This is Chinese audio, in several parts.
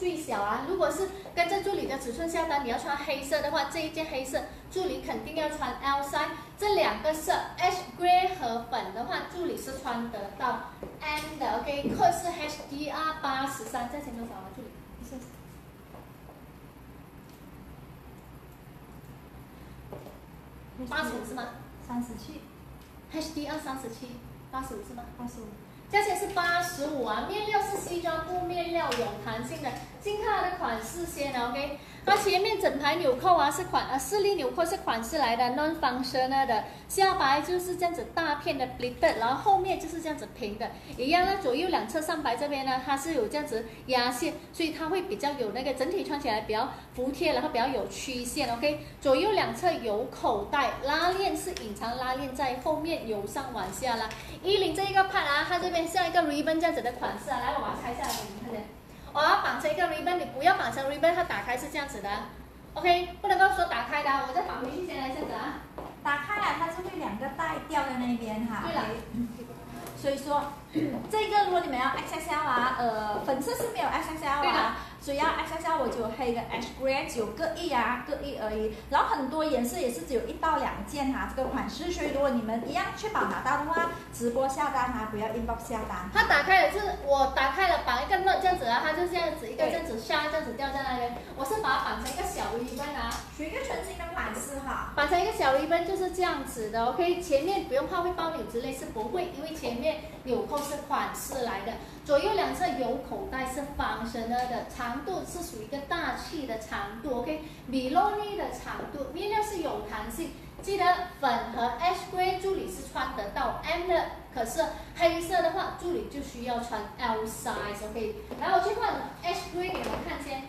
最小啊。如果是跟着助理的尺寸下单，你要穿黑色的话，这一件黑色助理肯定要穿 L size。这两个色 Ash Grey 和粉的话，助理是穿得到 M 的。OK， 克是 HDR 83，价钱多少啊？助理85是吗？37。HDR 37，85是吗？85。价钱是85啊，面料是西装布面料，有弹性的。先看它的款式先 ，OK。它前面整排纽扣啊是4粒纽扣是款式来的 ，non functional 的，下摆就是这样子大片的 pleated， 然后后面就是这样子平的，一样呢，左右两侧上摆这边呢，它是有这样子压线，所以它会比较有那个整体穿起来比较服帖，然后比较有曲线 ，OK。左右两侧有口袋，拉链是隐藏拉链在后面，由上往下拉。衣领这一个 part 啊，它这边像一个 ribbon 这样子的款式啊，来，我把它拆下来给你们看见。我要绑成一个 ribbon， 你不要绑成 ribbon， 它打开是这样子的 ，OK， 不能够说打开的，我再绑回去先来这样子啊。 打开来它是会两个带掉在那边哈。 对了。 所以说，这个如果你们要 XXL 啊，粉色是没有 XXL 啊，所以要 XXL 我只有黑跟 Ash Grey 只有各一啊，各一而已。然后很多颜色也是只有1到2件哈，这个款式。所以如果你们一样确保拿到的话，直播下单哈，不要 inbox 下单。 它打开了，就是我打开了绑一个 knot 这样子啊，它就这样子一个这样子下这样子掉在那边。我是把它绑成一个小 ribbon 啊， 属于一个全新的款式哈。 绑成一个小 ribbon 就是这样子的 ，OK。前面不用怕会爆纽之类，是不会，因为前面纽扣是款式来的，左右两侧有口袋是functional的，长度是属于一个大气的长度 ，OK。Miloni 的长度，面料是有弹性，记得粉和 Ash Grey 助理是穿得到 M 的，可是黑色的话助理就需要穿 L size，OK。来，我去换 Ash Grey 给你们看先。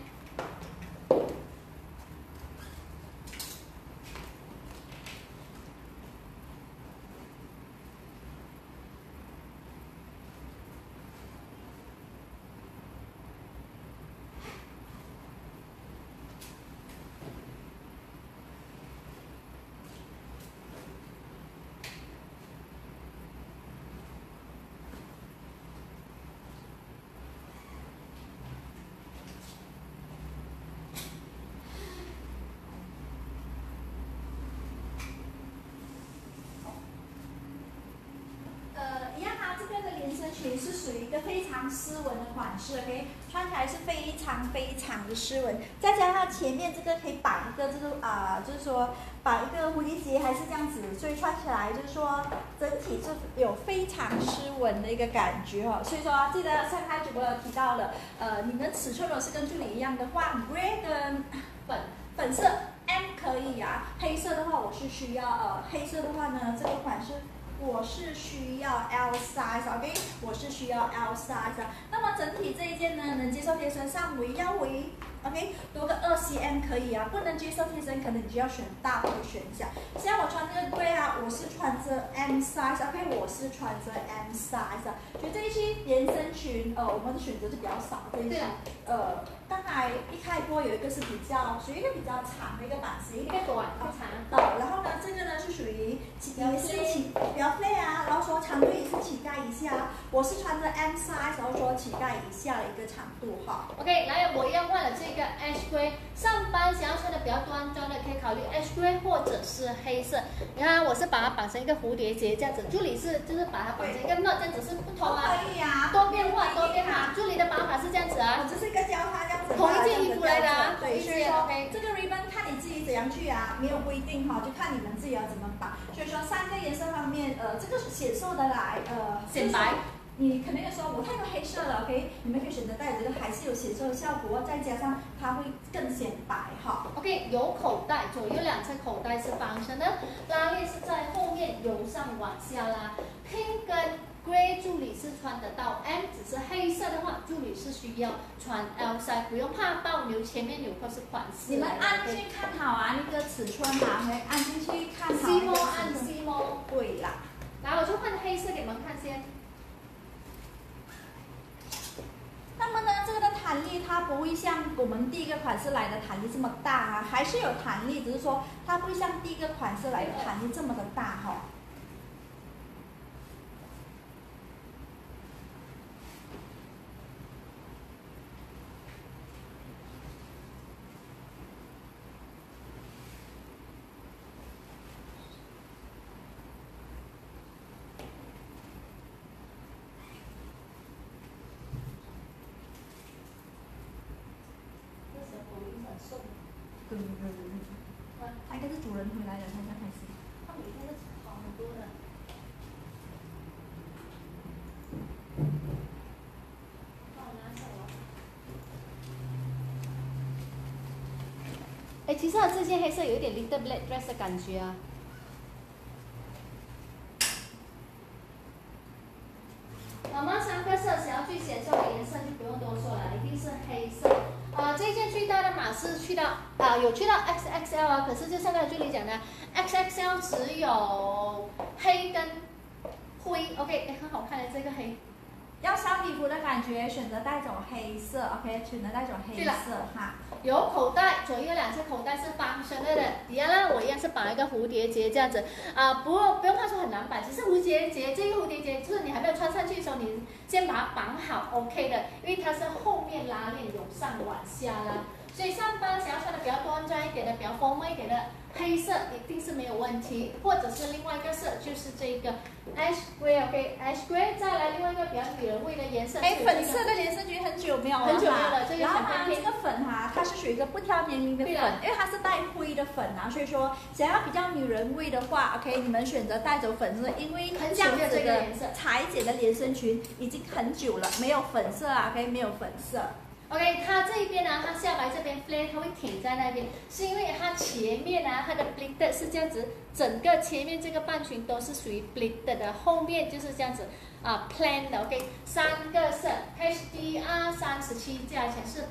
裙是属于一个非常斯文的款式 ，OK， 穿起来是非常非常的斯文，再加上前面这个可以绑一个这个就是说绑一个蝴蝶结还是这样子，所以穿起来就是说整体是有非常斯文的一个感觉哈。所以说记得上开主播有提到了，你们尺寸如果是跟助理一样的话 ，Grey 跟粉色 M 可以啊，黑色的话我是需要黑色的话呢这个款式。我是需要 L size，OK， 我是需要 L size。那么整体这一件呢，能接受贴身上围腰围 ，OK， 多个2cm 可以啊，不能接受贴身，可能你就要选大或者选小。像我穿这个Grey啊，我是穿着 M size，OK， 我是穿着 M size。所以这一期连身裙，我们的选择就比较少。这一期，刚才一开播有一个是比较属于一个比较长的一个版型， 一个短的长。 然后呢，这个呢是属于也是比较费啊，然后说长度也是膝盖以下，我是穿着 M size， 然后说膝盖以下的一个长度哈。 OK， 来，我一样换了这个 Ash Grey， 上班想要穿的比较端庄的，可以考虑 Ash Grey 或者是黑色。你看，我是把它绑成一个蝴蝶结这样子，助理就是把它绑成一个 knot 这样子是不同啊， 可以啊， 多变化多变化。助理的绑法是这样子啊， 这是一个交叉这样子， 同一件衣服来的啊，同一件 OK。 这个 ribbon 看你自己怎样去啊，没有规定哈，就看你们自己要怎么绑。所以说3个颜色方面，这个显瘦的来， 显白。 你可能说我太多黑色了 ，OK， 你们可以选择带这个，还是有显瘦的效果，再加上它会更显白哈。 OK， 有口袋，左右两侧口袋是functional的，拉链是在后面由上往下拉。Pink 跟 Grey 助理是穿得到 M， 只是黑色的话，助理是需要穿 L size， 不用怕爆纽，前面纽扣是款式。 你们按进去看好啊，那个尺寸啊，会按进去看好。 C 模按 C 模。 对啦。 来，我就换黑色给你们看先。 那么呢，这个的弹力它不会像我们第一个款式来的弹力这么大啊，还是有弹力，只是说它不会像第一个款式来的弹力这么的大哈。 它应该是主人回来了，它才开心。 它每天都跑很多的。帮我拿一下我。哎，其实它这件黑色有一点 little black dress 的感觉啊。我们3个色想要最显瘦的颜色就不用多说了，一定是黑色。这件最大的码是有去到 XXL 啊，可是就像刚才朱莉讲的 ，XXL 只有黑跟灰 ，OK， 哎，很好看的这个黑。 要小礼服的感觉，选择带种黑色 ，OK， 选择带种黑色哈。 有口袋，左右2侧口袋是functional的。底下呢，我一样是绑一个蝴蝶结这样子不用怕说很难绑，只是蝴蝶结这个蝴蝶结就是你还没有穿上去的时候，你先把它绑好 ，OK 的，因为它是后面拉链由上往下拉，所以上班想要穿的比较端庄一点的，比较formal一点的。黑色一定是没有问题，或者是另外一个色就是这个 ash gray OK，ash gray， 再来另外一个比较女人味的颜色。 哎，粉色的连身裙很久没有了， 很久没有了，这个然后它这个粉它是属于一个不挑年龄的粉，因为它是带灰的粉所以说想要比较女人味的话 ，OK， 你们选择带走粉色，因为这样子的裁剪的连身裙已经很久了，没有粉色OK， 没有粉色。 OK， 它这一边呢，它下摆这边 flat 它会挺在那边，是因为它前面它的 pleated 是这样子，整个前面这个半裙都是属于 pleated 的，后面就是这样子plain 的 OK， 3个色 HDR 37，价钱是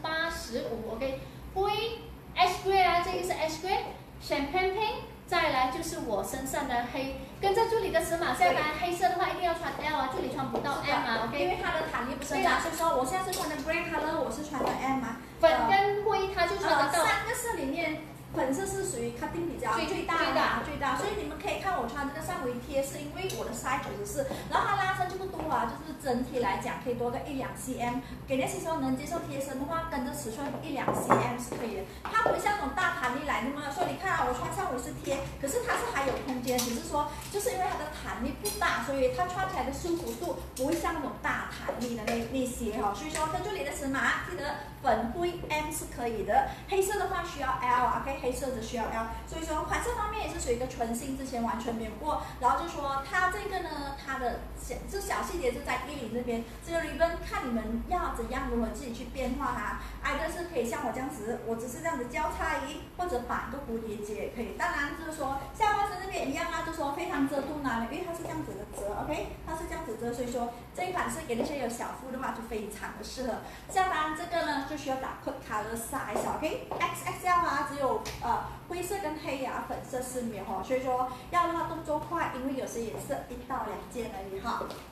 85 OK， 灰 ash gray 这个是 ash gray champagne pink。再来就是我身上的黑，跟着助理的尺码下单，黑色的话一定要穿 L助理穿不到 M OK， 因为它的弹力不是很大，所以说我现在是穿的 grey color， 我是穿的 M 粉跟灰它就穿得到。 3个色里面，粉色是属于 cutting 比较最大，所以你们可以看我穿这个上围贴，是因为我的 size 94，然后它拉伸就不多就是整体来讲可以多个1-2 cm， 给那些说能接受贴身的话，跟着尺寸1-2 cm 是可以的。它不会像那种大弹力来的嘛，所以你看我穿上围是贴，可是它是还有空间，只是说就是因为它的弹力不大，所以它穿起来的舒服度不会像那种大弹力的那些所以说跟助理的尺码记得粉灰 M 是可以的，黑色的话需要 L OK， 黑色的需要 L， 所以说款式方面也是属于一个纯新，之前完全没有过。然后就说它这个呢，它的小细节是在衣领这边，这个 ribbon 看你们要怎样如何自己去变化它。either是可以像我这样子，我只是这样子交叉衣，或者绑一个蝴蝶结也可以。当然就是说下半身这边一样就说非常遮肚腩，因为它是这样子的遮 OK， 它是这样子遮，所以说这一款是给那些有小腹的话就非常的适合。下单这个呢就需要打 code color size OK， XXL 只有灰色跟黑粉色是没有所以说要的话动作快，因为有些颜色1到2件而已